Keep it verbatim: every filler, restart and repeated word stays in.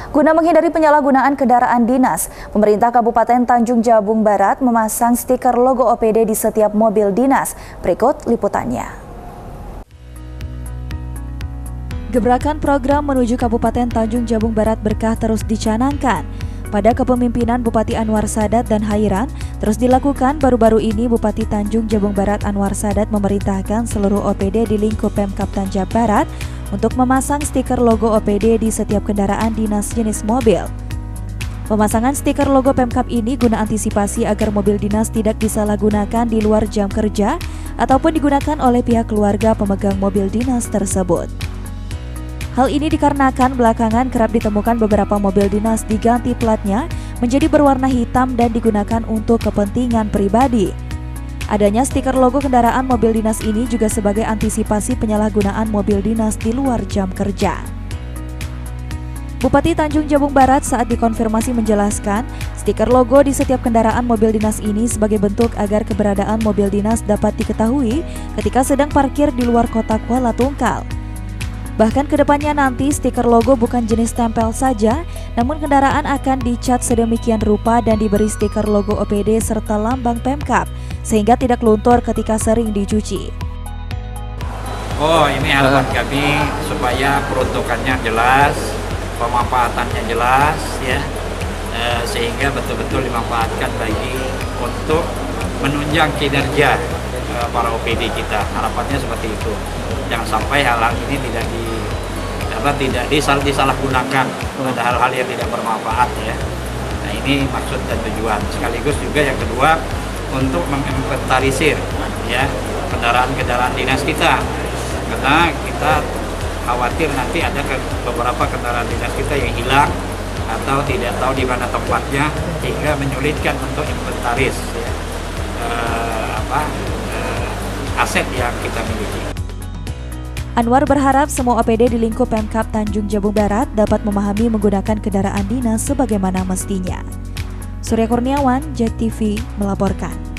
Guna menghindari penyalahgunaan kendaraan dinas, pemerintah Kabupaten Tanjung Jabung Barat memasang stiker logo O P D di setiap mobil dinas. Berikut liputannya. Gebrakan program menuju Kabupaten Tanjung Jabung Barat Berkah terus dicanangkan. Pada kepemimpinan Bupati Anwar Sadat dan Hairan, terus dilakukan. Baru-baru ini Bupati Tanjung Jabung Barat Anwar Sadat memerintahkan seluruh O P D di lingkup Pemkab Tanjab Barat untuk memasang stiker logo O P D di setiap kendaraan dinas jenis mobil. Pemasangan stiker logo Pemkab ini guna antisipasi agar mobil dinas tidak disalahgunakan di luar jam kerja ataupun digunakan oleh pihak keluarga pemegang mobil dinas tersebut. Hal ini dikarenakan belakangan kerap ditemukan beberapa mobil dinas diganti platnya menjadi berwarna hitam dan digunakan untuk kepentingan pribadi. Adanya stiker logo kendaraan mobil dinas ini juga sebagai antisipasi penyalahgunaan mobil dinas di luar jam kerja. Bupati Tanjung Jabung Barat saat dikonfirmasi menjelaskan, stiker logo di setiap kendaraan mobil dinas ini sebagai bentuk agar keberadaan mobil dinas dapat diketahui ketika sedang parkir di luar kota Kuala Tungkal. Bahkan kedepannya nanti stiker logo bukan jenis tempel saja, namun kendaraan akan dicat sedemikian rupa dan diberi stiker logo O P D serta lambang Pemkab, sehingga tidak luntur ketika sering dicuci. Oh, ini harapan kami supaya peruntukannya jelas, pemanfaatannya jelas, ya, e, sehingga betul-betul dimanfaatkan bagi untuk menunjang kinerja e, para O P D kita. Harapannya seperti itu. Jangan sampai hal-hal ini tidak di apa tidak disal, disalahgunakan pada hal-hal yang tidak bermanfaat, ya. Nah, ini maksud dan tujuan. Sekaligus juga yang kedua untuk menginventarisir, ya, kendaraan-kendaraan dinas kita, karena kita khawatir nanti ada ke beberapa kendaraan dinas kita yang hilang atau tidak tahu di mana tempatnya, sehingga menyulitkan untuk inventaris, ya, eh, apa, eh, aset yang kita miliki. Anwar berharap semua O P D di lingkup Pemkab Tanjung Jabung Barat dapat memahami menggunakan kendaraan dinas sebagaimana mestinya. Surya Kurniawan, J E K T V melaporkan.